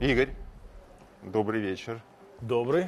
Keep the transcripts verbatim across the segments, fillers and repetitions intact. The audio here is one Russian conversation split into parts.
Игорь, добрый вечер. Добрый.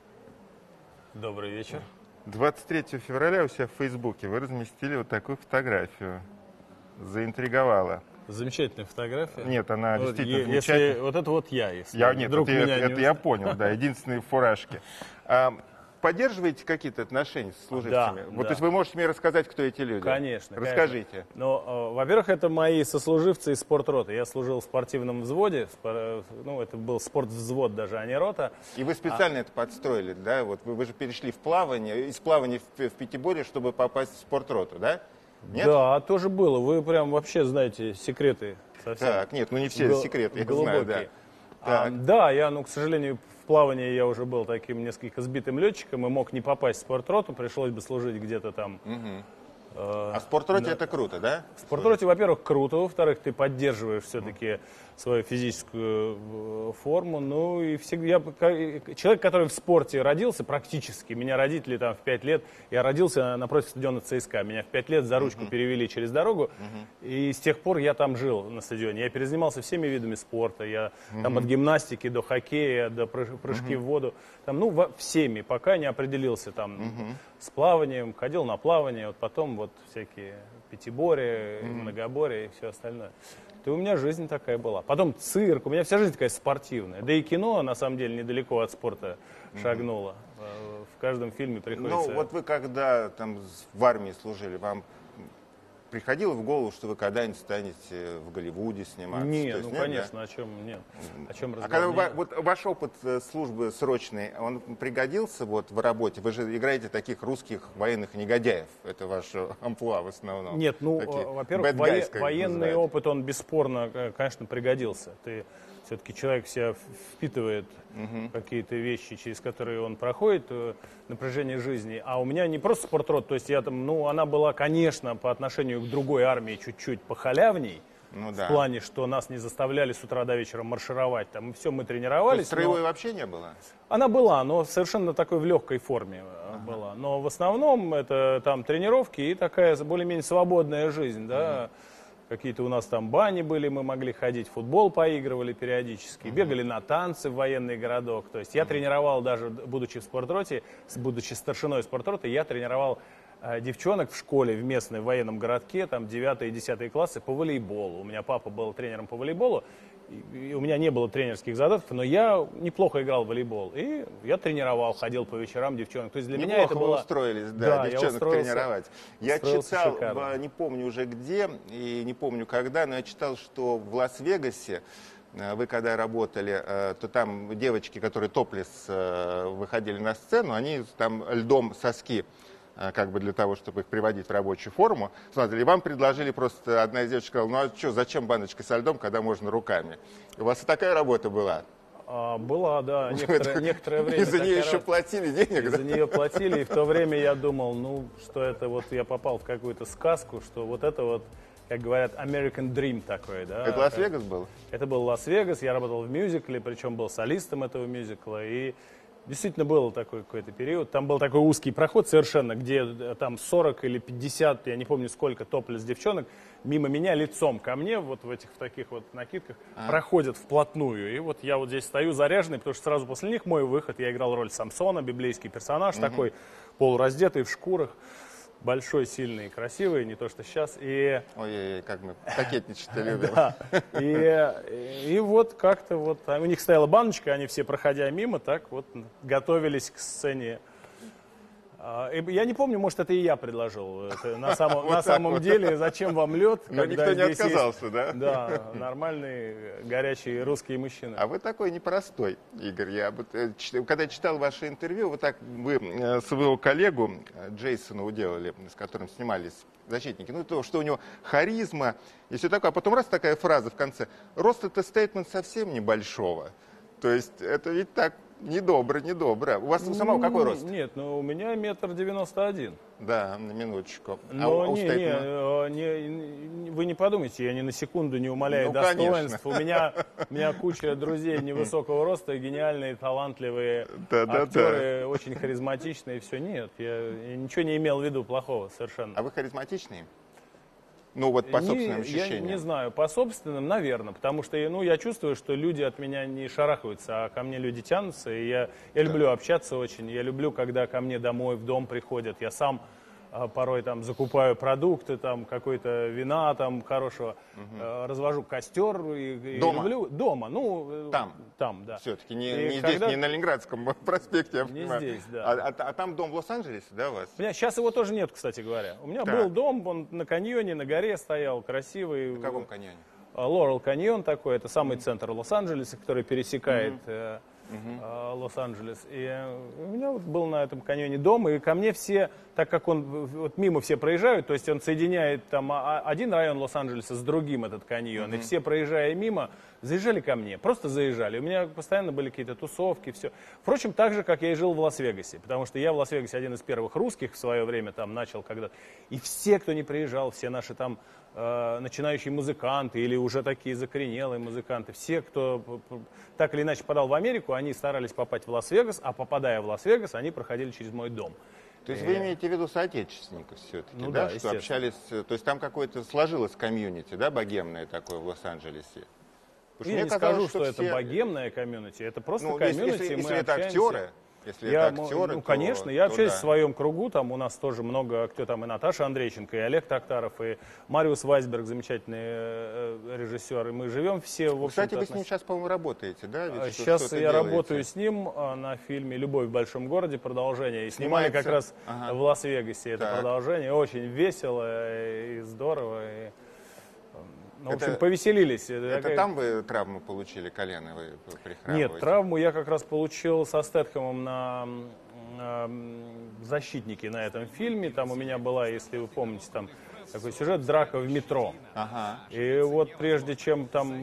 Добрый вечер. двадцать третьего февраля у себя в Фейсбуке вы разместили вот такую фотографию. Заинтриговала. Замечательная фотография. Нет, она вот, действительно если, замечательная. Вот это вот я, если я, нет, вдруг это, меня это, не это я понял, да, единственные фуражки. А, поддерживаете какие-то отношения с служивцами? Да, вот, да. То есть вы можете мне рассказать, кто эти люди? Конечно. Расскажите. Конечно. Ну, во-первых, это мои сослуживцы из спортроты. Я служил в спортивном взводе, ну, это был спортвзвод даже, а не рота. И вы специально а... это подстроили, да? Вот вы, вы же перешли в плавание, из плавания в, в пятиборье, чтобы попасть в спортроту, да? Нет? Да, тоже было. Вы прям вообще знаете секреты совсем. Так, нет, ну не все Гл- секреты, я глубокие. знаю, да. А, да, я, ну, к сожалению, в плавании я уже был таким несколько сбитым летчиком и мог не попасть в спортроту, пришлось бы служить где-то там. Угу. Э, а в спортроте да. это круто, да? В спортроте, во-первых, круто, во-вторых, ты поддерживаешь все-таки свою физическую форму. Ну и всегда я человек, который в спорте родился, практически. Меня родители там в пять лет, я родился напротив стадиона ЦСКА. Меня в пять лет за ручку uh-huh. перевели через дорогу. Uh-huh. И с тех пор я там жил на стадионе. Я перезанимался всеми видами спорта. Я uh-huh. там от гимнастики до хоккея, до прыжки uh-huh. в воду. Там, ну, во, всеми, пока не определился там uh-huh. с плаванием, ходил на плавание, вот потом вот всякие пятиборья, uh-huh. многоборья и все остальное. И у меня жизнь такая была. Потом цирк, у меня вся жизнь такая спортивная. Да и кино, на самом деле, недалеко от спорта шагнуло. Mm-hmm. В каждом фильме приходится... Ну, вот вы когда там в армии служили, вам приходило в голову, что вы когда-нибудь станете в Голливуде сниматься? Нет, есть, ну, нет, конечно, да? о чем нет. О чем а когда вы, вот ваш опыт службы срочной, он пригодился вот в работе? Вы же играете таких русских военных негодяев. Это ваше амплуа в основном. Нет, ну, во-первых, воен, военный опыт, он бесспорно, конечно, пригодился. Ты все-таки человек в себя впитывает угу. какие-то вещи, через которые он проходит, напряжение жизни. А у меня не просто спортрот, то есть я там, ну, она была, конечно, по отношению к другой армии чуть-чуть похалявней. Ну, да. В плане, что нас не заставляли с утра до вечера маршировать. Там все мы тренировались. То есть строевой но... вообще не было? Она была, но совершенно такой в легкой форме ага. была. Но в основном это там тренировки и такая более-менее свободная жизнь, да. Ага. Какие-то у нас там бани были, мы могли ходить, в футбол поигрывали периодически, ага. бегали на танцы в военный городок. То есть я ага. тренировал даже, будучи в спортроте, будучи старшиной спортроты, я тренировал девчонок в школе, в местной в военном городке, там девятые и десятые классы по волейболу. У меня папа был тренером по волейболу, и, и у меня не было тренерских задатков, но я неплохо играл в волейбол. И я тренировал, ходил по вечерам девчонок. То есть для неплохо меня это вы было... устроились, да, да девчонок я тренировать. Я читал, шикарно. не помню уже где и не помню когда, но я читал, что в Лас-Вегасе вы когда работали, то там девочки, которые топлес выходили на сцену, они там льдом соски, как бы для того, чтобы их приводить в рабочую форму. Смотрели, вам предложили просто, одна из девочек сказала, ну а что, зачем баночка со льдом, когда можно руками? У вас и такая работа была? А, была, да, некоторое, некоторое время. И за нее еще платили денег, и да? За нее платили, и в то время я думал, ну, что это вот я попал в какую-то сказку, что вот это вот, как говорят, American Dream такой, да. Это Лас-Вегас был? Это был Лас-Вегас, я работал в мюзикле, причем был солистом этого мюзикла, и действительно был такой какой-то период. Там был такой узкий проход совершенно, где там сорок или пятьдесят, я не помню сколько, топлес девчонок, мимо меня лицом ко мне, вот в этих в таких вот накидках, а. проходят вплотную. И вот я вот здесь стою заряженный, потому что сразу после них мой выход, я играл роль Самсона, библейский персонаж, угу. такой полураздетый в шкурах. Большой, сильный, красивый, не то что сейчас. И... Ой-ой-ой, как мы кокетничать-то любим. Да. И, и вот как-то вот у них стояла баночка, они все, проходя мимо, так вот готовились к сцене. Я не помню, может, это и я предложил. Это на самом, вот на самом вот. деле, зачем вам лед? Но никто не отказался, есть, да? Да, нормальные, горячие русские мужчины. А вы такой непростой, Игорь. Я, когда читал ваше интервью, вы так вы своего коллегу Джейсона уделали, с которым снимались «Защитники». Ну, то, что у него харизма и все такое. А потом раз такая фраза в конце. Рост — это стейтмент совсем небольшого. То есть это ведь так недобро, недобро. У вас у самого какой рост? Нет, ну у меня метр девяносто один. Да, на минуточку. Но а у, не, у не, не, вы не подумайте, я ни на секунду не умаляю ну, достоинств. У меня, у меня куча друзей невысокого роста, гениальные, талантливые да, да, актеры, да. очень харизматичные. Все, нет, я, я ничего не имел в виду плохого совершенно. А вы харизматичный? Ну вот по собственным не, ощущениям. Я не знаю, по собственным, наверное, потому что ну, я чувствую, что люди от меня не шарахаются, а ко мне люди тянутся, и я, я люблю общаться очень, я люблю, когда ко мне домой, в дом приходят, я сам а, порой там закупаю продукты, там какой-то вина там хорошего, угу. э, развожу костер. И, и дома? Люблю, дома, ну, там? Там, да. Все-таки не, и не когда... здесь, не на Ленинградском проспекте, я не понимаю. здесь, да. А, а, а там дом в Лос-Анджелесе, да, у вас? У меня сейчас его тоже нет, кстати говоря. У меня так. был дом, он на каньоне, на горе стоял, красивый. На каком каньоне? Лорел каньон такой, это самый mm-hmm. центр Лос-Анджелеса, который пересекает mm-hmm. э, Лос-Анджелес. И у меня вот был на этом каньоне дом, и ко мне все, так как он вот мимо все проезжают, то есть он соединяет там один район Лос-Анджелеса с другим, этот каньон, mm-hmm. и все, проезжая мимо, заезжали ко мне, просто заезжали. У меня постоянно были какие-то тусовки, все. Впрочем, так же, как я и жил в Лас-Вегасе, потому что я в Лас-Вегасе один из первых русских в свое время там начал когда-то. И все, кто не приезжал, все наши там э, начинающие музыканты или уже такие закоренелые музыканты, все, кто так или иначе подал в Америку, они старались попасть в Лас-Вегас, а попадая в Лас-Вегас, они проходили через мой дом. То есть вы имеете в виду соотечественников все-таки, ну, да, да, что общались, то есть там какое-то сложилось комьюнити, да, богемное такое в Лос-Анджелесе? Я не скажу, что, что это все... богемное комьюнити, это просто ну, комьюнити, если, если, мы если это актеры, если я, это актеры, ну, то, конечно, я то общаюсь да. в своем кругу, там у нас тоже много, кто там, и Наташа Андрейченко, и Олег Токтаров, и Мариус Вайсберг, замечательный э, режиссер, и мы живем все, в общем-то... Кстати, вы с ним сейчас, по-моему, работаете, да? Ведь сейчас что, я делаете? работаю с ним на фильме «Любовь в большом городе», продолжение, и снимали как раз ага. в Лас-Вегасе это так. продолжение, очень весело и здорово, и... Ну, в общем, это, повеселились. Это такая... там вы травму получили, колено вы прихрамываете? Нет, травму я как раз получил со Стэтхэмом на, на «Защитнике» на этом фильме. Там у меня была, если вы помните, там такой сюжет «Драка в метро». Ага. И вот прежде чем там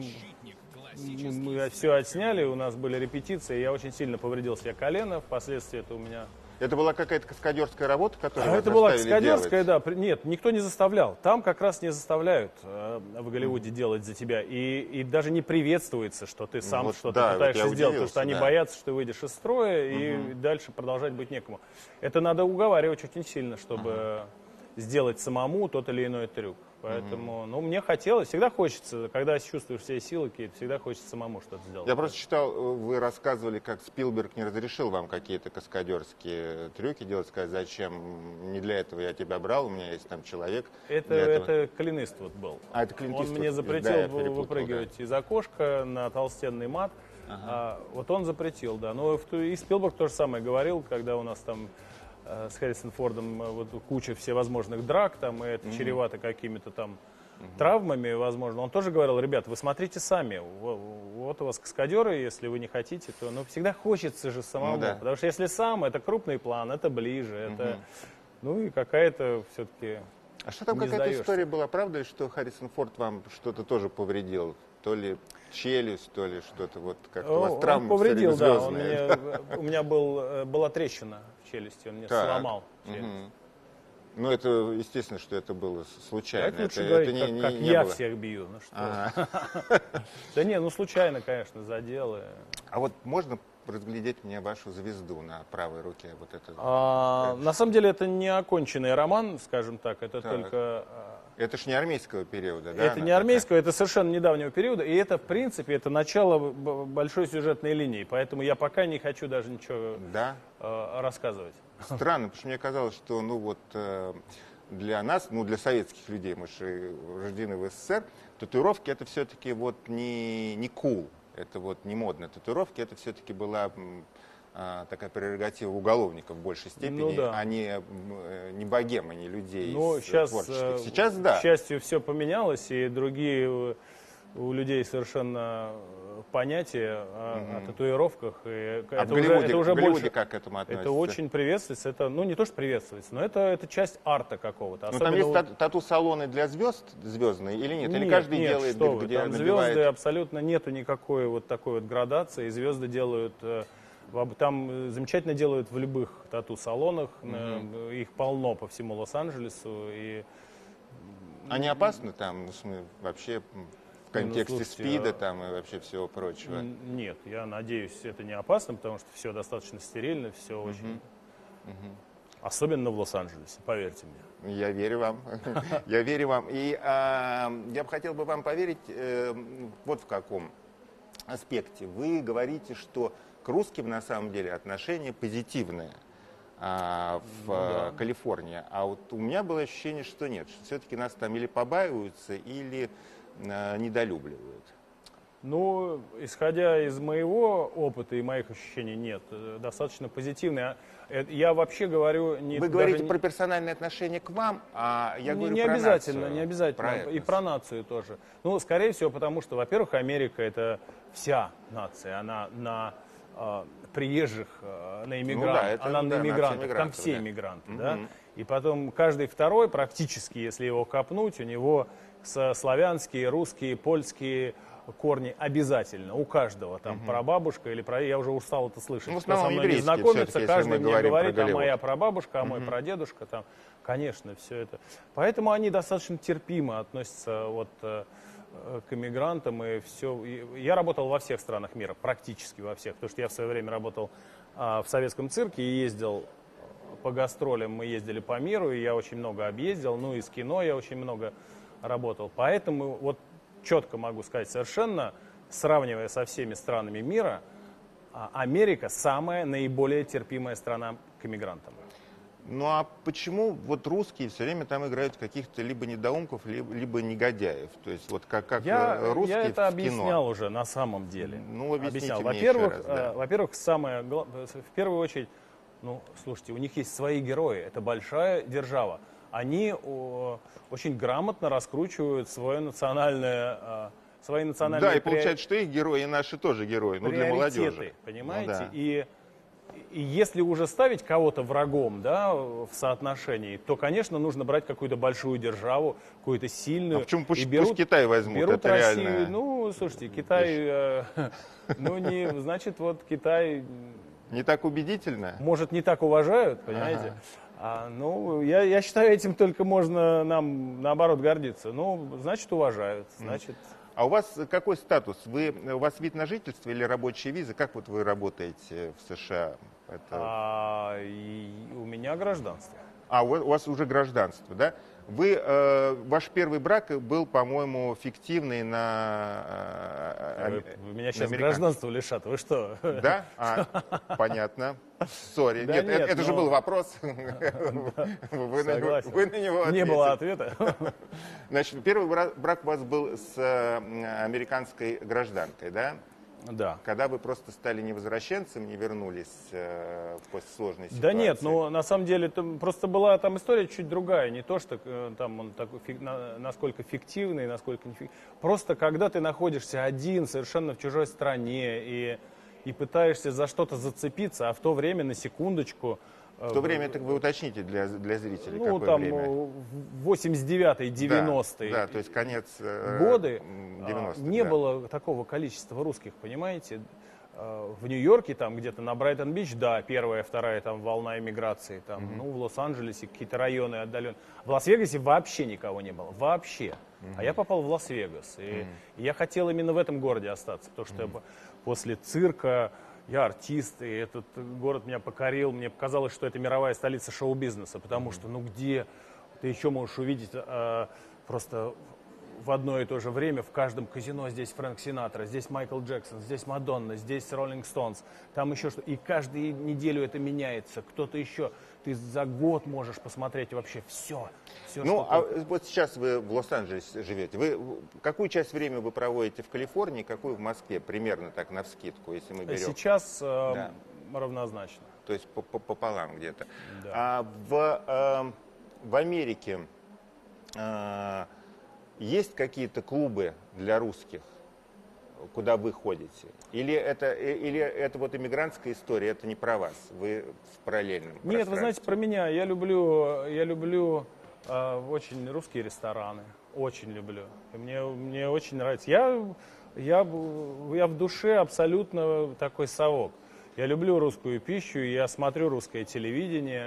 мы все отсняли, у нас были репетиции, я очень сильно повредил себе колено. Впоследствии это у меня... Это была какая-то каскадерская работа, которую а вас это была каскадерская, делать? да. Нет, никто не заставлял. Там как раз не заставляют э, в Голливуде mm-hmm. делать за тебя. И, и даже не приветствуется, что ты сам вот, что-то да, пытаешься вот сделать, потому что они да. боятся, что ты выйдешь из строя, mm-hmm. и дальше продолжать быть некому. Это надо уговаривать очень сильно, чтобы mm-hmm. сделать самому тот или иной трюк. Поэтому, mm-hmm. ну, мне хотелось, всегда хочется, когда чувствуешь все силы какие-то, всегда хочется самому что-то сделать. Я просто читал, вы рассказывали, как Спилберг не разрешил вам какие-то каскадерские трюки делать, сказать, зачем, не для этого я тебя брал, у меня есть там человек. Это, это Клин Иствуд был. А, это Клин Иствуд. Он мне запретил да, выпрыгивать да. из окошка на толстенный мат. Ага. А, вот он запретил, да. Но и Спилберг то же самое говорил, когда у нас там с Харрисон Фордом вот, куча всевозможных драк, там, и это mm-hmm. чревато какими-то там mm-hmm. травмами, возможно. Он тоже говорил, ребят, вы смотрите сами, вот у вас каскадеры, если вы не хотите, то ну, всегда хочется же самому, ну, да. потому что если сам, это крупный план, это ближе, mm-hmm. это, ну и какая-то все-таки А что там какая-то история была, правда, что Харрисон Форд вам что-то тоже повредил? То ли челюсть, то ли что-то, вот как-то у вас травмы повредил, да, он мне, у меня был, была трещина в челюсти, он мне так. сломал челюсть. Угу. Ну, это, естественно, что это было случайно. Как лучше это, говорить, это как, не, как не, не я было. всех бью, ну что. Да не, ну случайно, конечно, задел. А вот можно разглядеть мне вашу звезду на правой руке? Вот это. А, на самом деле это не оконченный роман, скажем так, это так. только... Это ж не армейского периода, да? Это не армейского, такая? Это совершенно недавнего периода, и это, в принципе, это начало большой сюжетной линии, поэтому я пока не хочу даже ничего да? э, рассказывать. Странно, потому что мне казалось, что, ну вот, э, для нас, ну для советских людей, мы же рождены в СССР, татуировки это все-таки вот не, не cool, это вот не модно. Татуировки это все-таки была... такая прерогатива уголовников в большей степени, ну, да. а не, не богемы, не людей ну, сейчас, творческих. Сейчас да. К счастью, все поменялось, и другие у людей совершенно понятия о, mm-hmm. о татуировках. И а это в Голливуде, уже, это уже в Голливуде больше, как к этому относится? Это очень приветствуется. Это, ну, не то, что приветствуется, но это, это часть арта какого-то. Но там есть вот... тату-салоны для звезд звездные или нет? нет Или каждый нет, делает, что где там набивает... звезды абсолютно нету никакой вот такой вот градации. Звезды делают... Там замечательно делают в любых тату-салонах, mm-hmm. их полно по всему Лос-Анджелесу. И... Они опасны там, вообще в контексте ну, слушайте, СПИДа там, и вообще всего прочего? Нет, я надеюсь, это не опасно, потому что все достаточно стерильно, все mm-hmm. очень... Mm-hmm. Особенно в Лос-Анджелесе, поверьте мне. Я верю вам. Я верю вам. И а, я бы хотел бы вам поверить э, вот в каком аспекте. Вы говорите, что к русским на самом деле отношение позитивное а, в ну, да. Калифорнии. А вот у меня было ощущение, что нет. Что все-таки нас там или побаиваются, или а, недолюбливают. Ну, исходя из моего опыта и моих ощущений, нет. Достаточно позитивно. Я вообще говорю... Не, Вы говорите не... про персональное отношение к вам, а я не, говорю не про обязательно, нацию. Не обязательно, про и про нацию тоже. Ну, скорее всего, потому что, во-первых, Америка — это вся нация. Она на э, приезжих, э, на иммигрантов, ну, да, это, она да, на иммигрантах, там все да. иммигранты. Угу. Да? И потом каждый второй, практически, если его копнуть, у него славянские, русские, польские корни обязательно, у каждого, там, угу. прабабушка или про... Я уже устал это слышать. Ну, Кто со мной не знакомится, каждый мне говорит, а моя прабабушка, а мой угу. прадедушка, там, конечно, все это. Поэтому они достаточно терпимо относятся вот к иммигрантам и все. Я работал во всех странах мира, практически во всех, потому что я в свое время работал а, в советском цирке и ездил по гастролям, мы ездили по миру, и я очень много объездил, ну, и с кино я очень много работал. Поэтому вот четко могу сказать совершенно, сравнивая со всеми странами мира, Америка самая наиболее терпимая страна к иммигрантам. Ну а почему вот русские все время там играют каких-то либо недоумков, либо, либо негодяев? То есть вот как, как я, русские я это в объяснял кино. уже на самом деле. Ну, объясните мне Во-первых, еще раз, да. во-первых, самое главное, в первую очередь, ну, слушайте, у них есть свои герои, это большая держава. Они о, очень грамотно раскручивают свое национальное, э, свои национальные Да, и при... получается, что их герои, и наши тоже герои, ну для молодежи. Понимаете? Ну, да. и, и если уже ставить кого-то врагом, да, в соотношении, то, конечно, нужно брать какую-то большую державу, какую-то сильную. А почему пусть, и берут, пусть Китай возьмут? Берут это Россию. реально... Ну, слушайте, Китай, э, ну не, значит, вот Китай... Не так убедительно? Может, не так уважают, понимаете? Ага. А, ну, я, я считаю, этим только можно нам, наоборот, гордиться. Ну, значит, уважают, значит... А у вас какой статус? Вы, у вас вид на жительство или рабочая виза? Как вот вы работаете в США? Это... А, и у меня гражданство. А, у вас уже гражданство, да? Вы, э, ваш первый брак был, по-моему, фиктивный на... Э, вы, меня сейчас гражданство лишат, вы что? Да? А, понятно. Сори. Да нет, нет, это но... же был вопрос. Вы на него ответили. Не было ответа. Значит, первый брак у вас был с американской гражданкой, да? Да. Когда вы просто стали невозвращенцем, не вернулись э, после сложной ситуации. Да нет, ну на самом деле там просто была там история чуть другая, не то что э, там он такой фик, на, насколько фиктивный, насколько не фиктивный. Просто когда ты находишься один, совершенно в чужой стране и и пытаешься за что-то зацепиться, а в то время на секундочку. В то время, это вы уточните для, для зрителей, ну, какое там, время? восемьдесят девятый, девяностый Да, да, то есть конец годы, девяностых. Не да. было такого количества русских, понимаете? В Нью-Йорке, там где-то на Брайтон-Бич, да, первая, вторая там волна эмиграции, там, mm-hmm. ну, в Лос-Анджелесе какие-то районы отдаленные. В Лас-Вегасе вообще никого не было, вообще. Mm-hmm. А я попал в Лас-Вегас, и, mm-hmm. и я хотел именно в этом городе остаться, потому что mm-hmm. после цирка я артист, и этот город меня покорил, мне показалось, что это мировая столица шоу-бизнеса, потому mm-hmm. что, ну, где ты еще можешь увидеть э, просто... в одно и то же время в каждом казино здесь Фрэнк Синатра, здесь Майкл Джексон, здесь Мадонна, здесь Роллинг Стоунс, там еще что. И каждую неделю это меняется, кто-то еще. Ты за год можешь посмотреть вообще все. все ну, что а вот сейчас вы в Лос-Анджелесе живете. Вы какую часть времени вы проводите в Калифорнии, какую в Москве? Примерно так, навскидку, если мы берем. Сейчас э, да. равнозначно. То есть пополам где-то. Да. А в, э, в Америке... Э, есть какие-то клубы для русских, куда вы ходите? Или это, или это вот иммигрантская история, это не про вас, вы в параллельном Нет, вы знаете, про меня. Я люблю, я люблю э, очень русские рестораны, очень люблю. И мне, мне очень нравится. Я, я, я в душе абсолютно такой совок. Я люблю русскую пищу, я смотрю русское телевидение.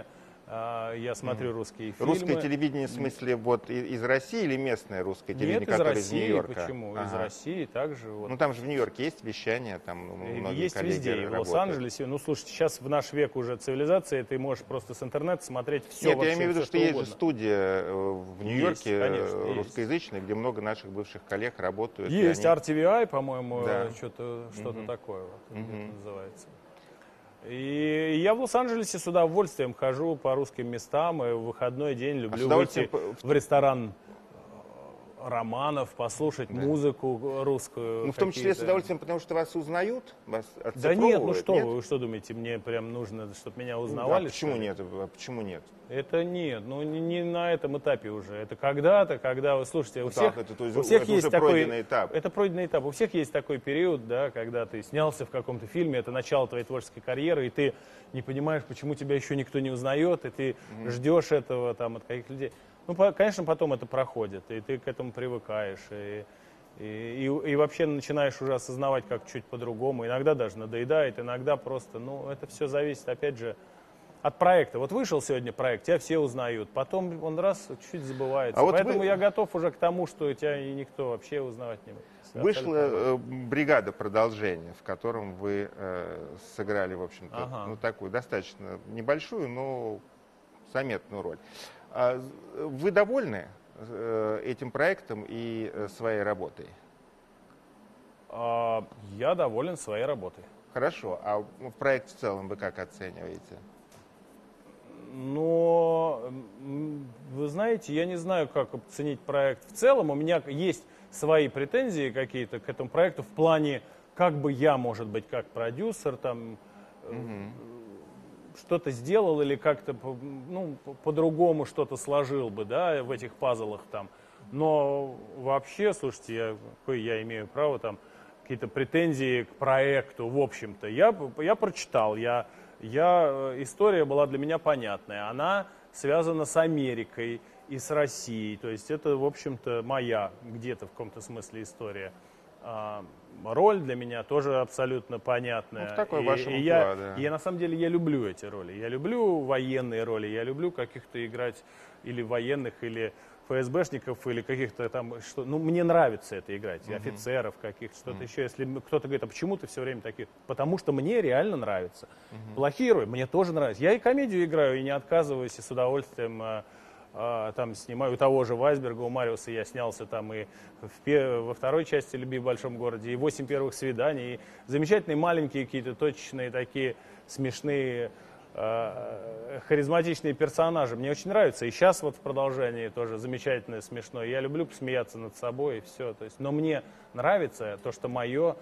Я смотрю русские фильмы. Русское телевидение в смысле вот из России или местное русское телевидение, Нет, из которое России, из Нью-Йорка? Почему? Ага. Из России также. Вот. Ну там же в Нью-Йорке есть вещание, там многие есть коллеги везде, и в работают. Лос-Анджелесе. Ну, слушайте, сейчас в наш век уже цивилизации, ты можешь просто с интернета смотреть все. Нет, вообще, я имею в виду, все, что что есть угодно. же студия в Нью-Йорке конечно, русскоязычная, где много наших бывших коллег работают. Есть они... ар ти ви ай, по-моему, да. что-то что-то Угу. такое вот, Угу. это называется. И я в Лос-Анджелесе с удовольствием хожу по русским местам, и в выходной день люблю а выйти в ресторан романов, послушать да. музыку русскую. Ну, в том числе с удовольствием, потому что вас узнают, вас оцифровывают. Да нет, ну что нет? вы, вы что думаете, мне прям нужно, чтобы меня узнавали? А почему нет? А почему нет? Это нет, ну не, не на этом этапе уже. Это когда-то, когда вы слушайте, у ну, всех, так, это, есть, у всех это есть уже такой пройденный этап. Это пройденный этап. У всех есть такой период, да, когда ты снялся в каком-то фильме, это начало твоей творческой карьеры, и ты не понимаешь, почему тебя еще никто не узнает, и ты mm-hmm. ждешь этого там от каких людей. Ну, по, конечно, потом это проходит, и ты к этому привыкаешь, и, и, и, и вообще начинаешь уже осознавать, как чуть по-другому. Иногда даже надоедает, иногда просто, ну, это все зависит, опять же, от проекта. Вот вышел сегодня проект, тебя все узнают, потом он раз чуть-чуть забывается. А Поэтому вот вы... я готов уже к тому, что тебя и никто вообще узнавать не будет. Вышла э, «Бригада продолжения», в котором вы э, сыграли, в общем-то, ага. ну, такую достаточно небольшую, но заметную роль. А вы довольны э, этим проектом и э, своей работой? А, я доволен своей работой. Хорошо. А проект в целом вы как оцениваете? Но, вы знаете, я не знаю, как оценить проект в целом. У меня есть свои претензии какие-то к этому проекту в плане, как бы я, может быть, как продюсер, там, угу. что-то сделал или как-то, ну, по-другому что-то сложил бы, да, в этих пазлах там. Но вообще, слушайте, я, какое я имею право там какие-то претензии к проекту, в общем-то. Я, я прочитал, я... Я, история была для меня понятная. Она связана с Америкой и с Россией. То есть это, в общем-то, моя где-то в каком-то смысле история. А, роль для меня тоже абсолютно понятная. Ну, в такой и, вашем и уклад, я, да. я, на самом деле, я люблю эти роли. Я люблю военные роли. Я люблю каких-то играть или военных, или эф эс бэшников, или каких-то там... Что, ну, мне нравится это играть. Uh-huh. Офицеров каких-то, что-то uh-huh. еще. Если кто-то говорит, а почему ты все время таких? Потому что мне реально нравится. Uh-huh. Плохие роли мне тоже нравятся. Я и комедию играю, и не отказываюсь, и с удовольствием... А, а, там снимаю. У того же Вайсберга, у Мариуса я снялся там и в, во второй части «Люби в большом городе», и «Восемь первых свиданий», и замечательные маленькие какие-то точечные такие смешные, э, харизматичные персонажи. Мне очень нравится. И сейчас вот в продолжении тоже замечательное, смешное. Я люблю посмеяться над собой и все. То есть, но мне нравится то, что мое...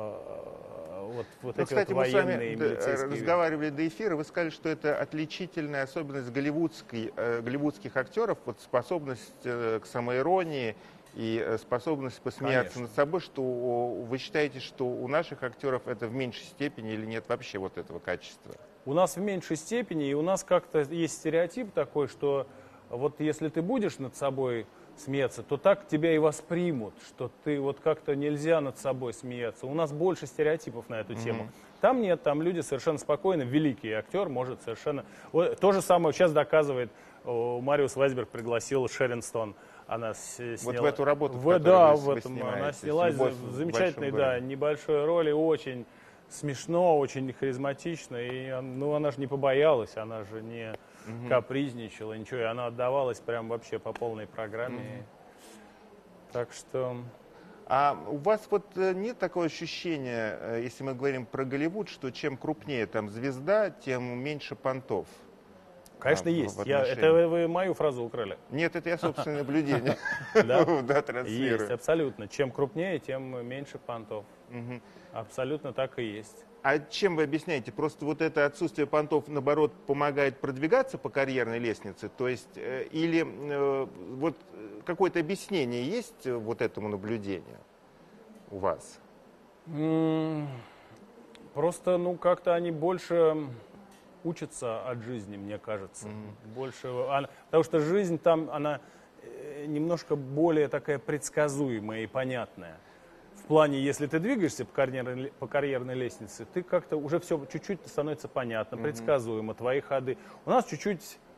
Вот, вот ну, эти кстати, вот военные, мы с вами разговаривали до эфира, вы сказали, что это отличительная особенность голливудской, э, голливудских актеров, вот способность э, к самоиронии и э, способность посмеяться Конечно. Над собой, что о, вы считаете, что у наших актеров это в меньшей степени или нет вообще вот этого качества? У нас в меньшей степени, и у нас как-то есть стереотип такой, что вот если ты будешь над собой смеяться, то так тебя и воспримут, что ты вот как-то нельзя над собой смеяться. У нас больше стереотипов на эту mm-hmm. тему. Там нет, там люди совершенно спокойно, великий актер может совершенно... Вот, то же самое сейчас доказывает, о, Мариус Вайсберг пригласил Шерон Стоун. Она сняла... Вот в эту работу, в, в Да, вы, в этом. Она снялась в замечательной, да, небольшой роли, очень смешно, очень харизматично. И ну, она же не побоялась, она же не... Угу. капризничала, ничего, и она отдавалась прям вообще по полной программе. Угу. Так что... А у вас вот нет такого ощущения, если мы говорим про Голливуд, что чем крупнее там звезда, тем меньше понтов? Конечно, а, есть. Я, это вы, вы мою фразу украли. Нет, это я собственное наблюдение. Да, есть, абсолютно. Чем крупнее, тем меньше понтов. Абсолютно так и есть. А чем вы объясняете? Просто вот это отсутствие понтов, наоборот, помогает продвигаться по карьерной лестнице? То есть, э, или э, вот какое-то объяснение есть вот этому наблюдению у вас? Mm, просто, ну, как-то они больше учатся от жизни, мне кажется. Mm-hmm. Больше, она, потому что жизнь там, она немножко более такая предсказуемая и понятная. В плане, если ты двигаешься по карьерной, по карьерной лестнице, ты как-то уже все чуть-чуть становится понятно, mm-hmm. предсказуемо, твои ходы. У нас чуть-чуть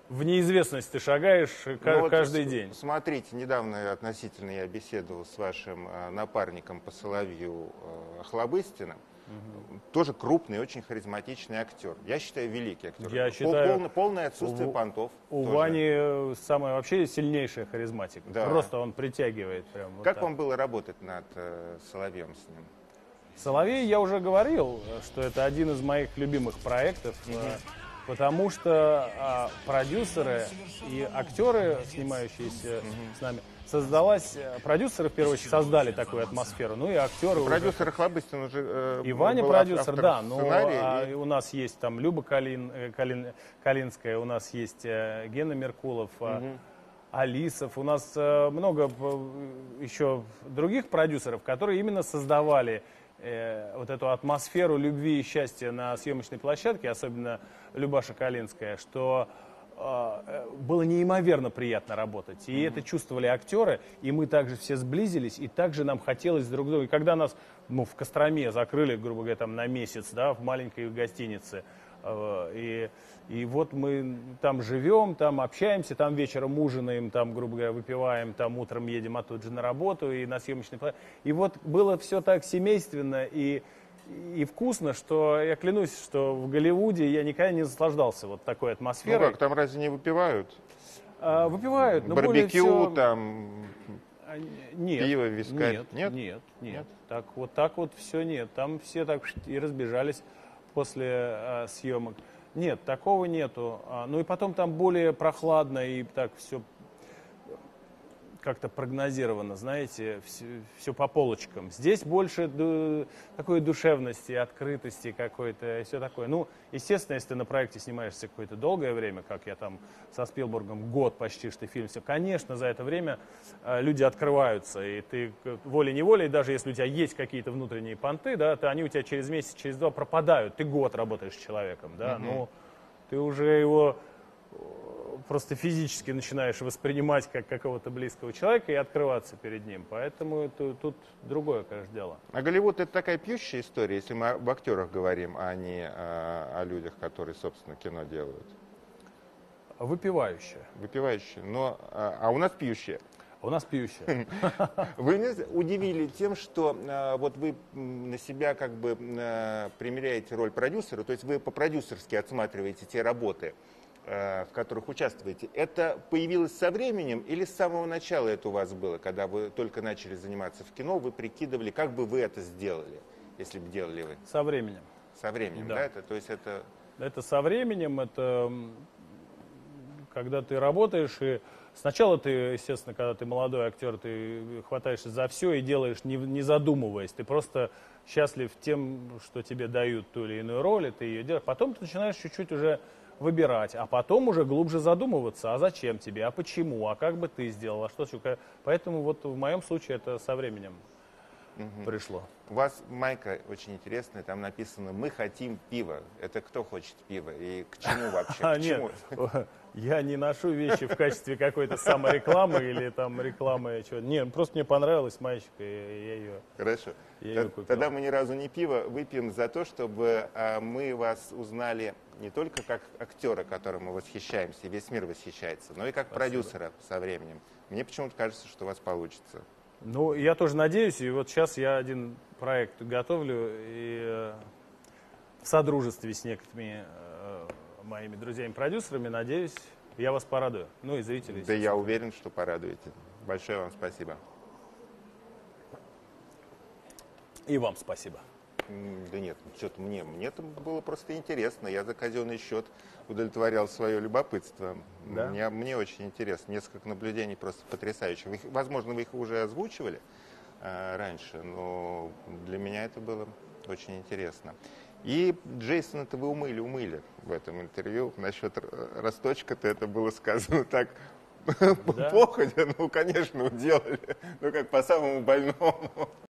в неизвестность ты шагаешь Ну вот каждый с- день. Смотрите, недавно относительно я беседовал с вашим э, напарником по Соловью э, Охлобыстиным. Тоже крупный, очень харизматичный актер. Я считаю, великий актер. Я Пол- считаю, полное, полное отсутствие у- понтов. У тоже. Вани э, самая вообще сильнейшая харизматика. Да. Просто он притягивает прям. вот Как так. вам было работать над э, Соловьем с ним? Соловей, я уже говорил, что это один из моих любимых проектов, э, потому что а, продюсеры и актеры, снимающиеся с нами, создалась, э, продюсеры в первую очередь создали такую атмосферу, ну и актеры уже. Продюсер Охлобыстин уже э, И Ваня был продюсер, автор да, но сценария, а, и- у нас есть там Люба Калин, э, Калин- Калинская, у нас есть э, Гена Меркулов, а, Алисов, у нас э, много э, еще других продюсеров, которые именно создавали э, вот эту атмосферу любви и счастья на съемочной площадке, особенно Любаша Калинская, что э, было неимоверно приятно работать. И это чувствовали актеры, и мы также все сблизились, и также нам хотелось друг друга. И когда нас ну, в Костроме закрыли, грубо говоря, там, на месяц, да, в маленькой гостинице, э, и, и вот мы там живем, там общаемся, там вечером ужинаем, там, грубо говоря, выпиваем, там утром едем оттуда же на работу и на съемочный площадке. И вот было все так семейственно и, и вкусно, что я клянусь, что в Голливуде я никогда не наслаждался вот такой Ну атмосферой. как, там разве не выпивают? А, выпивают, но более Барбекю, всё- там, А, Нет. пиво, вискарь? Нет, Нет? нет, нет. Так, вот так вот все нет. Там все так и разбежались после а, съемок. Нет, такого нету. А, ну и потом там более прохладно и так все как-то прогнозировано, знаете, все, по полочкам. Здесь больше ду- такой душевности, открытости какой-то и все такое. Ну, естественно, если ты на проекте снимаешься какое-то долгое время, как я там со Спилбергом год почти что фильм, все, конечно, за это время э, люди открываются, и ты к- волей-неволей, даже если у тебя есть какие-то внутренние понты, да, то они у тебя через месяц, через два пропадают. Ты год работаешь с человеком, да, ну, ты уже его просто физически начинаешь воспринимать как какого-то близкого человека и открываться перед ним. Поэтому это, тут другое, конечно, дело. А Голливуд — это такая пьющая история, если мы об актерах говорим, а не о, о людях, которые, собственно, кино делают. Выпивающее. Выпивающие. Но, а, а у нас пьющие. А у нас пьющее. Вы меня удивили тем, что а, вот вы м, на себя как бы а, примеряете роль продюсера, то есть вы по-продюсерски отсматриваете те работы, а, в которых участвуете. Это появилось со временем или с самого начала это у вас было, когда вы только начали заниматься в кино, вы прикидывали, как бы вы это сделали, если бы делали вы? Со временем. Со временем, Да. да? Это, то есть это... Это со временем, это м, когда ты работаешь, и сначала ты, естественно, когда ты молодой актер, ты хватаешься за все и делаешь, не, не задумываясь. Ты просто счастлив тем, что тебе дают ту или иную роль, и ты ее делаешь. Потом ты начинаешь чуть-чуть уже выбирать, а потом уже глубже задумываться, а зачем тебе, а почему, а как бы ты сделал, а что еще. Поэтому вот в моем случае это со временем пришло. У вас майка очень интересная, там написано «Мы хотим пива». Это кто хочет пива и к чему вообще? А, К нет, чему? я не ношу вещи в качестве какой-то саморекламы или там рекламы чего. Нет, просто мне понравилась маечка, и я ее. Хорошо. Я Т- её купил. Тогда мы ни разу не пиво выпьем за то, чтобы а, мы вас узнали не только как актера, которым мы восхищаемся, и весь мир восхищается, но и как продюсера со временем. Мне почему-то кажется, что у вас получится. Ну, я тоже надеюсь, и вот сейчас я один проект готовлю, и э, в содружестве с некоторыми э, моими друзьями-продюсерами, надеюсь, я вас порадую. Ну и зрителей. Да я уверен, что порадуете. Большое вам спасибо. И вам спасибо. М, Да нет, что-то мне, мне это было просто интересно. Я за казенный счет удовлетворял свое любопытство. Да? Мне, мне очень интересно. Несколько наблюдений просто потрясающих. Вы их- возможно, вы их уже озвучивали э, раньше, но для меня это было очень интересно. И Джейсона-то вы умыли, умыли в этом интервью. Насчет р- росточка-то это было сказано так Да? походя. Ну, конечно, уделали. Ну, как по самому больному.